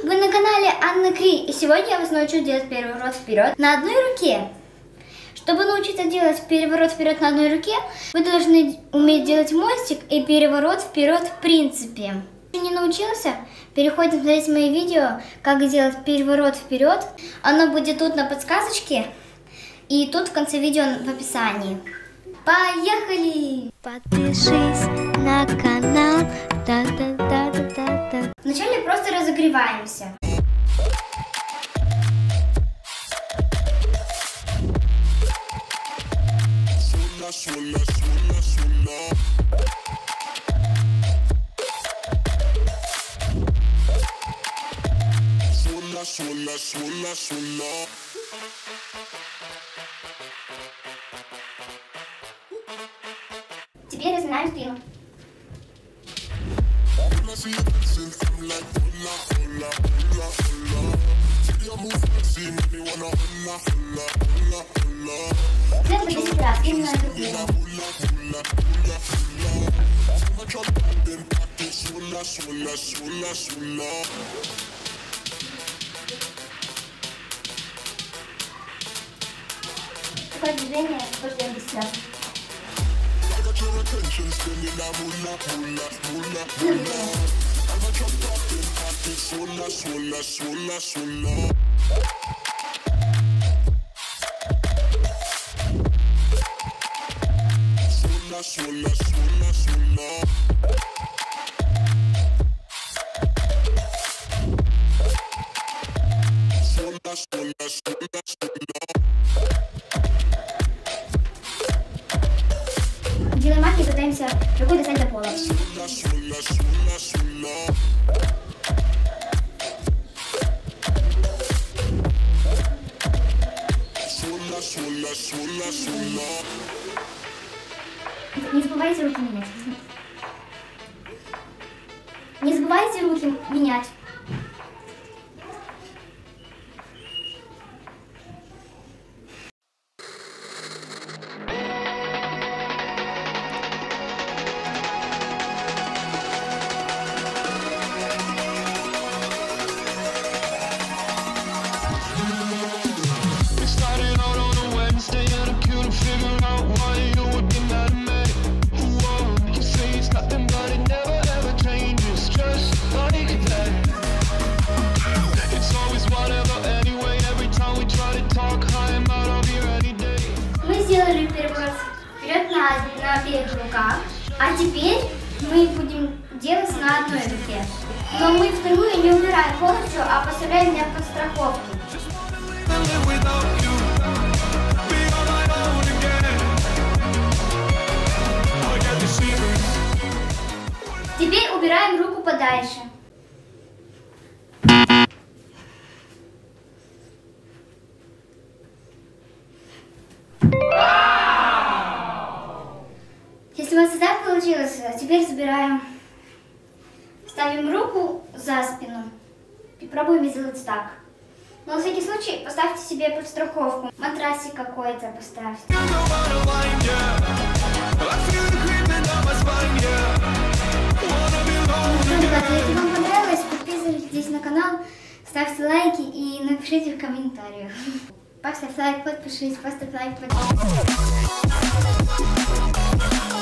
Вы на канале Анна Кри, и сегодня я вас научу делать переворот вперед на одной руке. Чтобы научиться делать переворот вперед на одной руке, вы должны уметь делать мостик и переворот вперед в принципе. Если не научился, переходим смотреть мои видео, как делать переворот вперед. Оно будет тут на подсказочке и тут в конце видео в описании. Поехали! Подпишись на канал. Вначале просто разогреваемся. Теперь разминаем спину. Сделаем по 10 раз, именно эту спину. Такое движение тоже делаем 10 раз. Делаем махи и пытаемся рукой достать до пола. Не забывайте руки менять. Не забывайте руки менять. Сделали переворот вперед на обеих руках, а теперь мы будем делать на одной руке. Но мы вторую не убираем полностью, а поставляем для подстраховки. Теперь убираем руку подальше. Если у вас и так получилось, теперь забираем, ставим руку за спину и пробуем сделать так. Но на всякий случай поставьте себе подстраховку, матрасик какой-то поставьте. Ребята, если вам понравилось, подписывайтесь на канал, ставьте лайки и напишите в комментариях. Поставь лайк, подпишись, поставь лайк, подпишись.